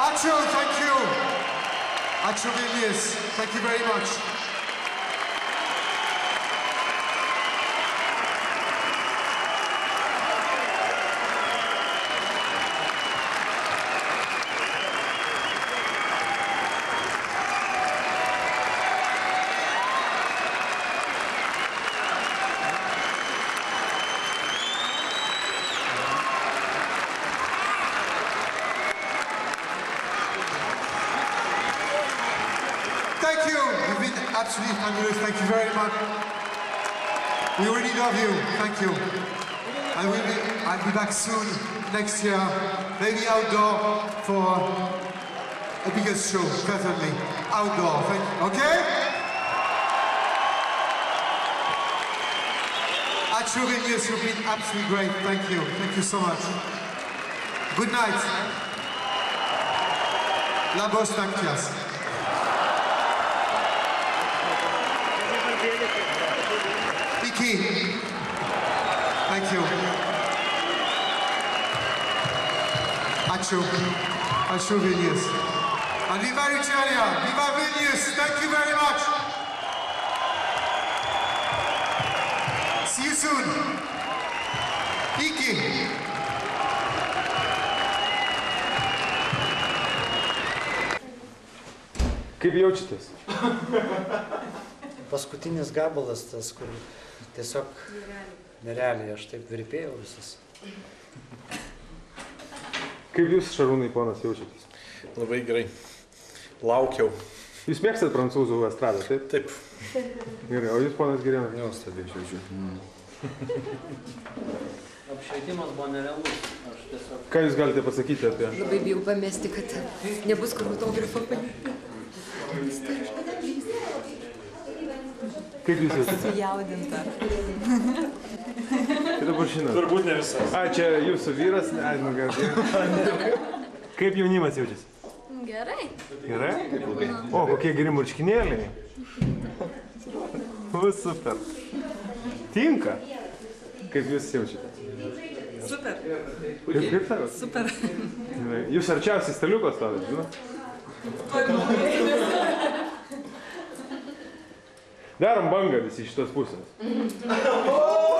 Ačiū, thank you. Ačiū Vilnius, thank you very much. Thank you. You've been absolutely fabulous. Thank you very much. We really love you. Thank you. I'll be back soon next year, maybe outdoor for a bigger show, definitely. Outdoor. Thank you. Okay? Ačiū Vilnius, you've been absolutely great. Thank you. Thank you so much. Good night. Labos nakties. Iki. Thank you. Ačiū. Ačiū Vilnius. And viva Richelieu. Viva Vilnius. Thank you very much. See you soon. Iki. Kaip jaučiatės? Paskutinis gabalas tas, kur tiesiog nerealiai, aš taip virpėjau visas. Kaip jūs, Šarūnai, ponas, jaučiatės? Labai gerai. Laukiau. Jūs mėgstat prancūzų estradą, taip? Taip. Gerai, o jūs, ponas Girėnas? Nuostabiai žodžiu. Apšvietimas buvo nerealus. Aš tiesiog... Ką jūs galite pasakyti apie... Labai bijau pamesti, kad nebus kur autografą palikti. Kaip jūs esate? Sujaudinta. Tai dabar žinot. Turbūt ne visas. A, čia jūsų vyras? Ne, gerai. Kaip jaunimas jaučiasi? Gerai. Gerai? O, kokie geri marškinėliai. O, super. Tinka. Kaip jūs jaučiate? Super. Kaip sakot? Super. Jūs arčiausiai staliuko stovit, žinot? Darom bangą visi iš šitos pusės.